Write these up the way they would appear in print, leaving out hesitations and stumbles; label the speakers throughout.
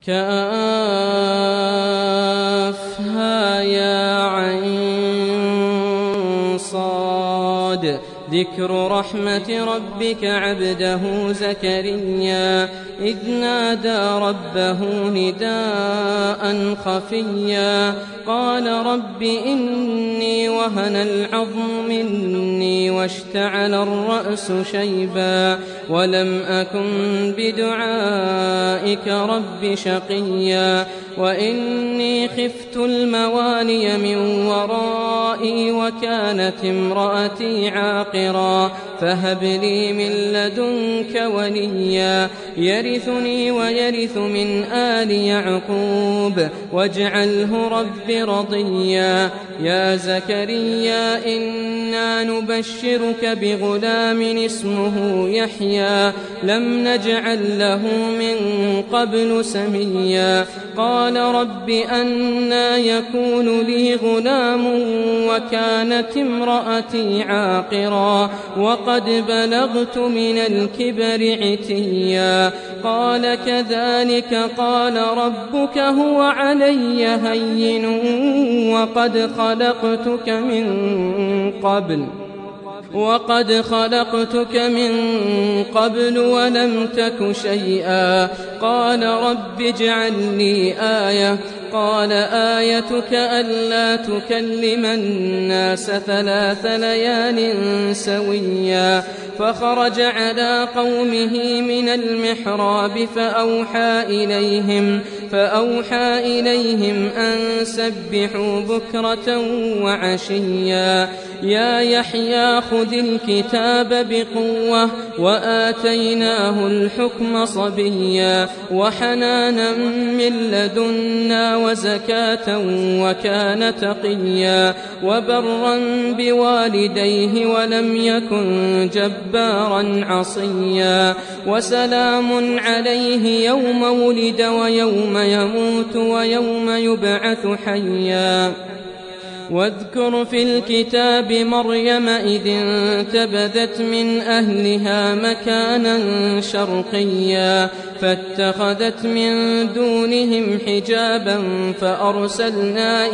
Speaker 1: كافها يا عين صاد. ذكر رحمة ربك عبده زكريا إذ نادى ربه نداء خفيا قال رب إني وهن العظم مني واشتعل الرأس شيبا ولم أكن بدعائك رب شقيا وإني خفت الموالي من ورائي وكانت امرأتي عاقرا فهب لي من لدنك وليا يرثني ويرث من آل يعقوب واجعله رب رضيا. يا زكريا إنا نبشرك بغلام اسمه يحيى لم نجعل له من قبل سميا قال رب أنى يكون لي غلام وكانت امرأتي عاقرا وقد بلغت من الكبر عتيا قال كذلك قال ربك هو علي هين وقد خلقتك من قبل ولم تك شيئا قال رب اجعل لي آية قال آيتك ألا تكلم الناس 3 ليال سويا فخرج على قومه من المحراب فأوحى إليهم أن سبحوا بكرة وعشيا يا يحيى خذ الكتاب بقوة وآتيناه الحكم صبيا وحنانا من لدنا وزكاة وكان تقيا وبرا بوالديه ولم يكن جبارا عصيا وسلام عليه يوم ولد ويوم يموت ويوم يبعث حيا. واذكر في الكتاب مريم إذ انتبذت من أهلها مكانا شرقيا فاتخذت من دونهم حجابا فأرسلنا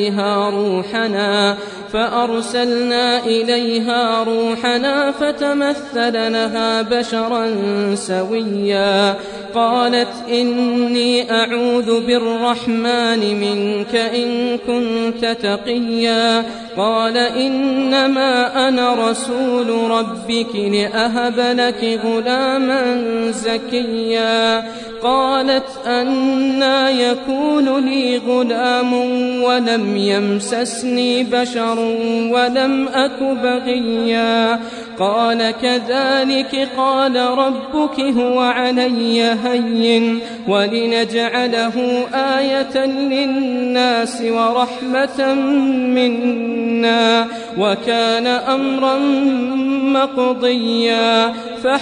Speaker 1: إليها روحنا فتمثل لها بشرا سويا قالت إني أعوذ بالرحمن منك إن كنت تقيا قال إنما أنا رسول ربك لأهب لك غلاما زكيا قالت أنى يكون لي غلام ولم يمسسني بشر ولم أك بغيا قال كذلك قال ربك هو علي هين ولنجعله آية للناس ورحمة منا وكان أمرا مقضيا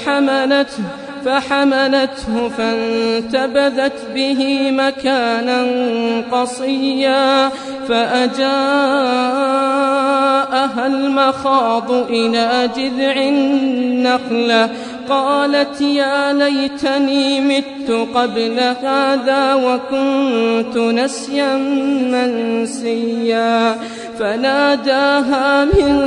Speaker 1: فحملته فانتبذت به مكانا قصيا فأجاءها المخاض إلى جذع النخلة قالت يا ليتني مت قبل هذا وكنت نسيا منسيا فناداها من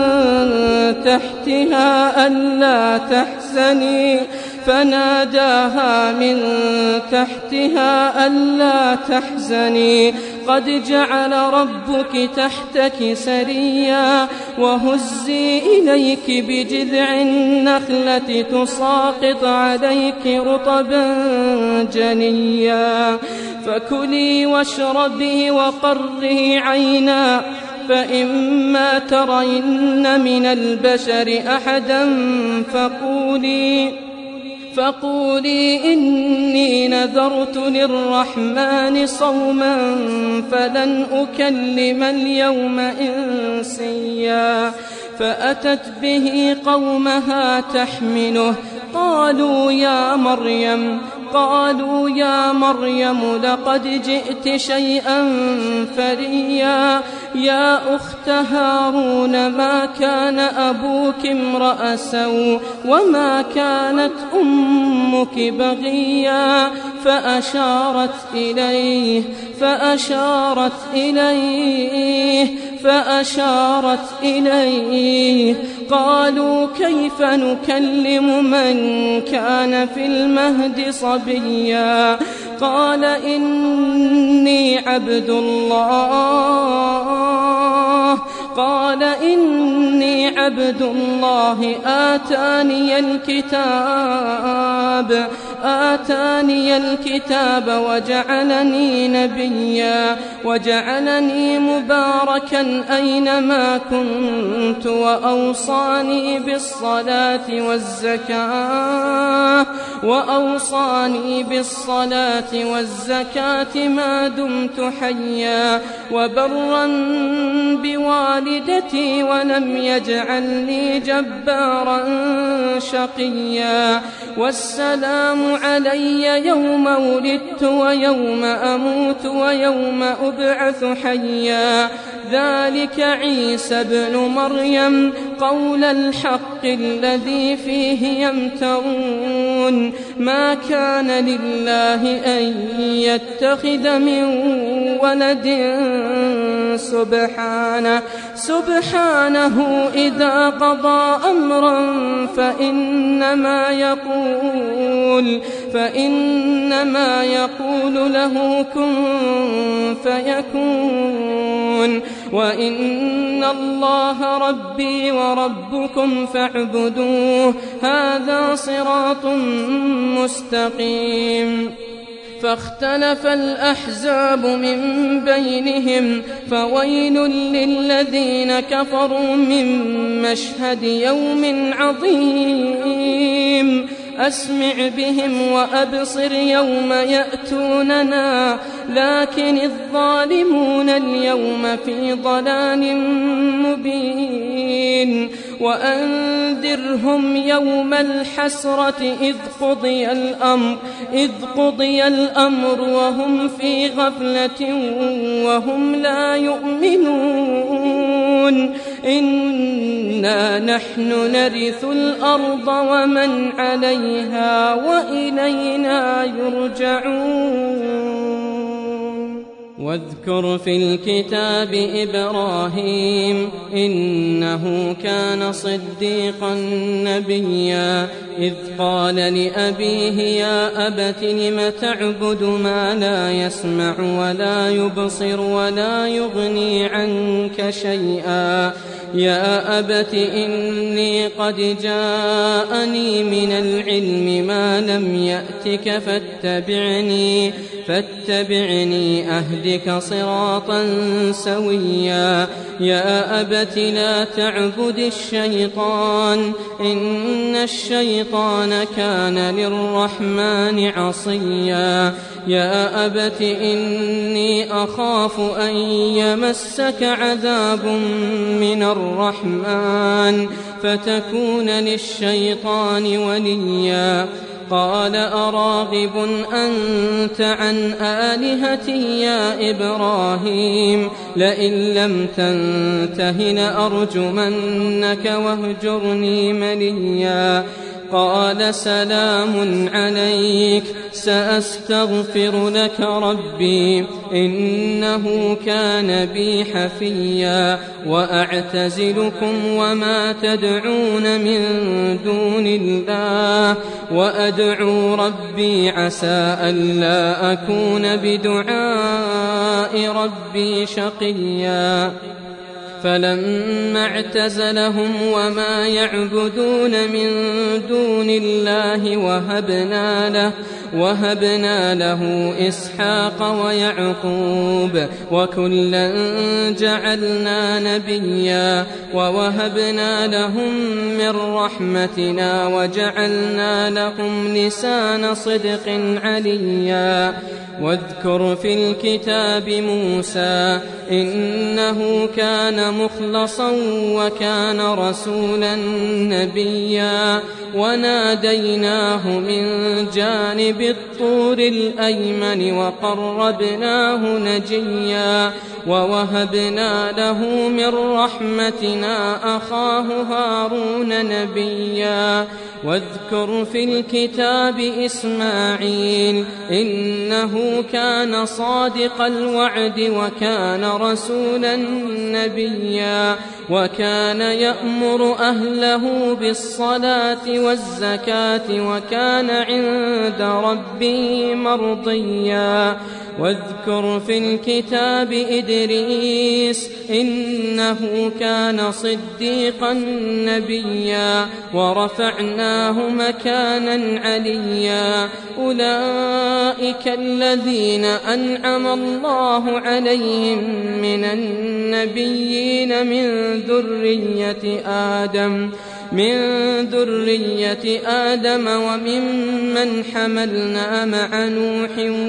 Speaker 1: تحتها ألا تحزني قد جعل ربك تحتك سريا وهزي إليك بجذع النخلة تساقط عليك رطبا جنيا فكلي واشربي وقري عينا فإما ترين من البشر أحدا فقولي إني نذرت للرحمن صوما فلن أكلم اليوم إنسيا فأتت به قومها تحمله قالوا قالوا يا مريم لقد جئت شيئا فريا يا أخت هارون ما كان أبوك امرأ سوء وما كانت أمك بغيا فأشارت إليه قالوا كيف نكلم من كان في المهد صبيا قال إني عبد الله آتاني الكتاب وجعلني نبيا وجعلني مباركا أينما كنت وأوصاني بالصلاة والزكاة ما دمت حيا وبرا بوالدتي ولم يجعلني جبارا شقيا والسلام علي يوم ولدت ويوم أموت ويوم أبعث حيا ذلك عيسى ابن مريم قول الحق الذي فيه يمترون ما كان لله أن يتخذ من ولد سبحانه إذا قضى أمرا فإنما يقول له كن فيكون وإن الله ربي وربكم فاعبدوه هذا صراط مستقيم فاختلف الأحزاب من بينهم فويل للذين كفروا من مشهد يوم عظيم أسمع بهم وأبصر يوم يأتوننا لكن الظالمون اليوم في ضلال مبين وأنذرهم يوم الحسرة إذ قضي الأمر وهم في غفلة وهم لا يؤمنون إنا نحن نرث الأرض ومن عليها وإلينا يرجعون واذكر في الكتاب إبراهيم إنه كان صديقا نبيا إذ قال لأبيه يا أبت لم تعبد ما لا يسمع ولا يبصر ولا يغني عنك شيئا يا أبت إني قد جاءني من العلم ما لم يأتك فاتبعني أهدك صراطا سويا يا أبت لا تعبد الشيطان إن الشيطان كان للرحمن عصيا يا أبت إني أخاف أن يمسك عذاب من الرحمن فتكون للشيطان وليا قال أراغب أنت عن آلهتي يا إبراهيم لئن لم تنته لأرجمنك واهجرني مليا قال سلام عليك سأستغفر لك ربي إنه كان بي حفيا وأعتزلكم وما تدعون من دون الله وأدعو ربي عسى ألا أكون بدعاء ربي شقيا فلما اعتزلهم وما يعبدون من دون الله وهبنا له إسحاق ويعقوب وكلا جعلنا نبيا ووهبنا لهم من رحمتنا وجعلنا لهم لسان صدق عليا واذكر في الكتاب موسى إنه كان مخلصا وكان رسولا نبيا وناديناه من جانب بالطور الأيمن وقربناه نجيا ووهبنا له من رحمتنا أخاه هارون نبيا واذكر في الكتاب إسماعيل إنه كان صادق الوعد وكان رسولا نبيا وكان يأمر أهله بالصلاة والزكاة وكان عند ربه مرضيا واذكر في الكتاب إدريس إنه كان صديقا نبيا ورفعناه مكانا عليا أولئك الذين أنعم الله عليهم من النبيين من ذرية آدم وممن حملنا مع نوح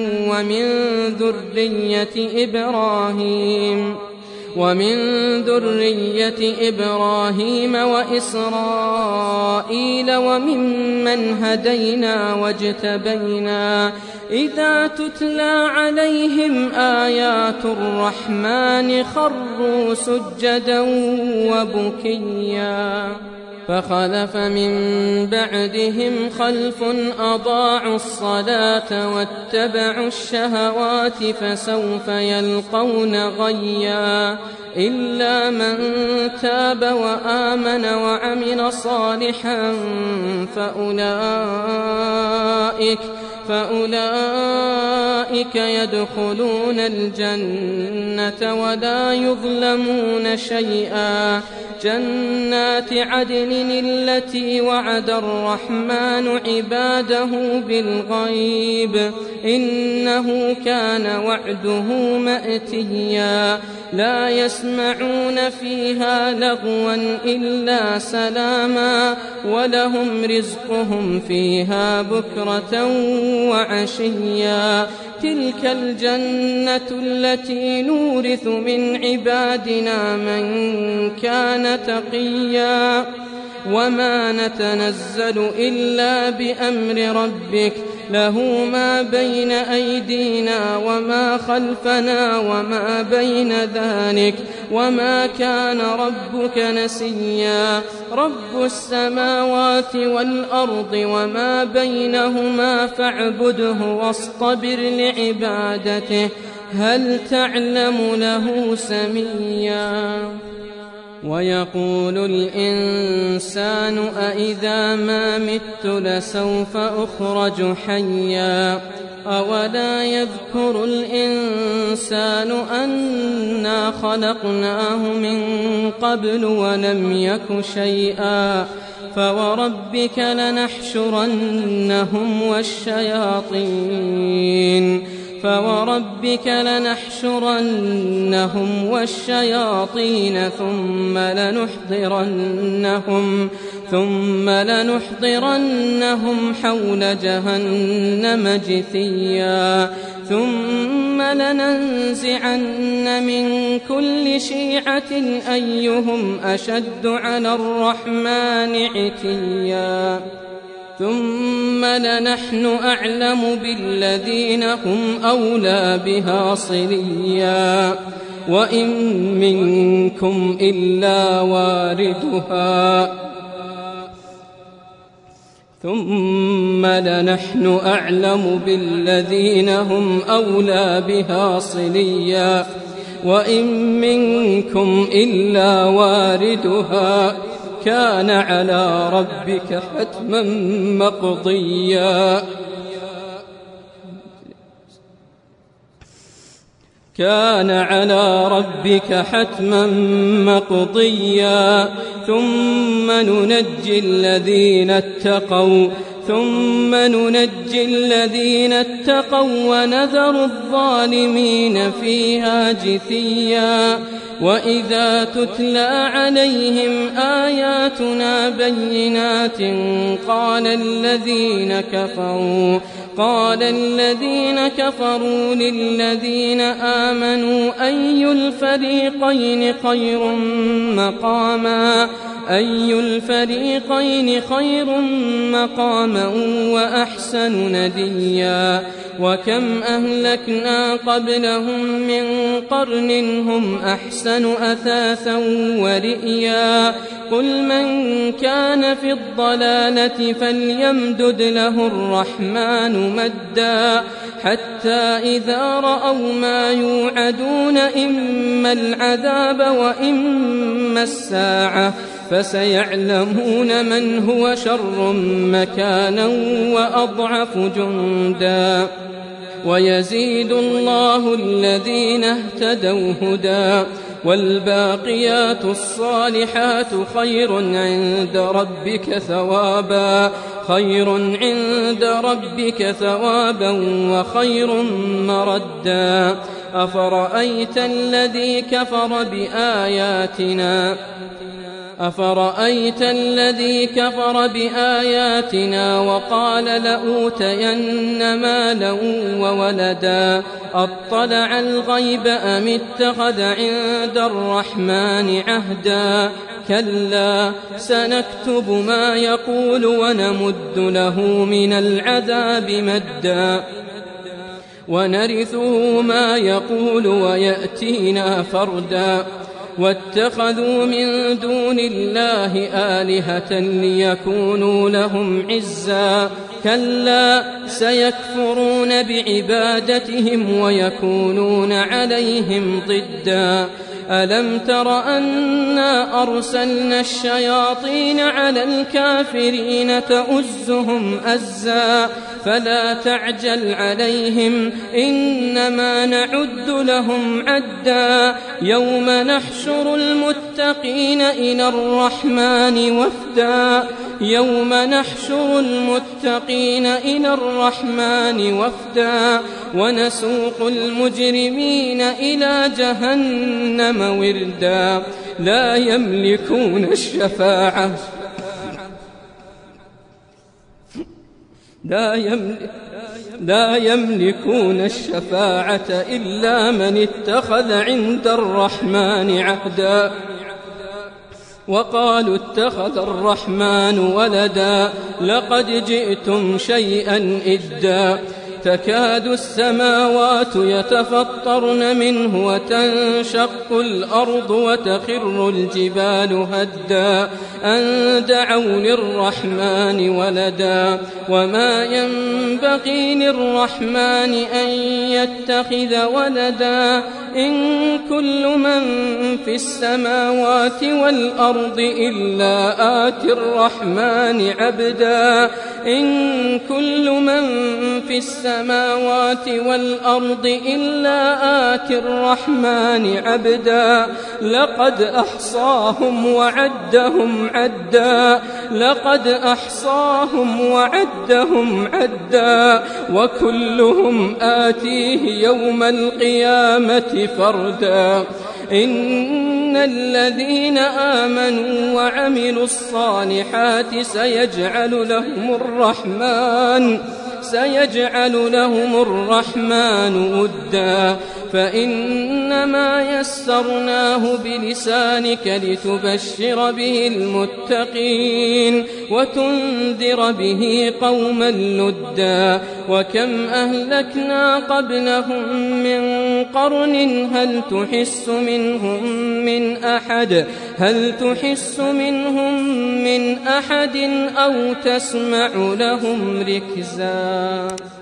Speaker 1: ومن ذرية إبراهيم وإسرائيل وممن هدينا واجتبينا إذا تتلى عليهم آيات الرحمن خروا سجدا وبكيا فخلف من بعدهم خلف أضاعوا الصلاة واتبعوا الشهوات فسوف يلقون غيا إلا من تاب وآمن وعمل صالحا فأولئك يدخلون الجنة ولا يظلمون شيئا جنات عدن التي وعد الرحمن عباده بالغيب إنه كان وعده مأتيا لا يسمعون فيها لغوا إلا سلاما ولهم رزقهم فيها بكرة وعشيا تلك الجنة التي نورث من عبادنا من كان تقيا وما نتنزل إلا بأمر ربك له ما بين أيدينا وما خلفنا وما بين ذلك وما كان ربك نسيا رب السماوات والأرض وما بينهما فاعبده واصطبر لعبادته هل تعلم له سميا ويقول الإنسان أإذا ما مت لسوف أخرج حيا أولا يذكر الإنسان أنا خلقناه من قبل ولم يك شيئا فوربك لنحشرنهم والشياطين ثم لنحضرنهم حول جهنم جثيا ثم لننزعن من كل شيعة أيهم أشد على الرحمن عتيا ثم لنحن أعلم بالذين هم أولى بها صليا وإن منكم إلا واردها ثم لنحن أعلم بالذين هم أولى بها صليا وإن منكم إلا واردها كان على ربك حتما مقضيا ثم ننجي الذين اتقوا ونذر الظالمين فيها جثيا وإذا تتلى عليهم آياتنا بينات قال الذين كفروا للذين آمنوا أي الفريقين خير مقاما أي الفريقين خير مقاما وأحسن نديا وكم أهلكنا قبلهم من قرن هم أحسن أثاثا ورئيا قل من كان في الضلالة فليمدد له الرحمن مدا حتى إذا رأوا ما يوعدون إما العذاب وإما الساعة فسيعلمون من هو شر مكانا وأضعف جندا ويزيد الله الذين اهتدوا هدى والباقيات الصالحات خير عند ربك ثوابا وخير مردا أفرأيت الذي كفر بآياتنا وقال لأوتين مالا وولدا أطلع الغيب أم اتخذ عند الرحمن عهدا كلا سنكتب ما يقول ونمد له من العذاب مدا ونرثه ما يقول ويأتينا فردا واتخذوا من دون الله آلهة ليكونوا لهم عزا كلا سيكفرون بعبادتهم ويكونون عليهم ضدا ألم تر أنا أرسلنا الشياطين على الكافرين تؤزهم أزا فلا تعجل عليهم إنما نعد لهم عدا يوم نحشر المتقين إلى الرحمن وفدا ونسوق المجرمين إلى جهنم وردا لا يملكون الشفاعة إلا من اتخذ عند الرحمن عهدا وقالوا اتخذ الرحمن ولدا لقد جئتم شيئا إدا تكاد السماوات يتفطرن منه وتنشق الأرض وتخر الجبال هدا أن دعوا للرحمن ولدا وما ينبغي للرحمن أن يتخذ ولدا إن كل من في السماوات والأرض إلا آتي الرحمن عبدا إن كل من في السماوات والأرض إلا آتي الرحمن عبدا لقد أحصاهم وعدهم عدا وكلهم آتيه يوم القيامة فردا إن الذين آمنوا وعملوا الصالحات سيجعل لهم الرحمن ودا فإنما يسرناه بلسانك لتبشر به المتقين وتنذر به قوما لدا وكم أهلكنا قبلهم من قرن هل تحس منهم من أحد أو تسمع لهم ركزا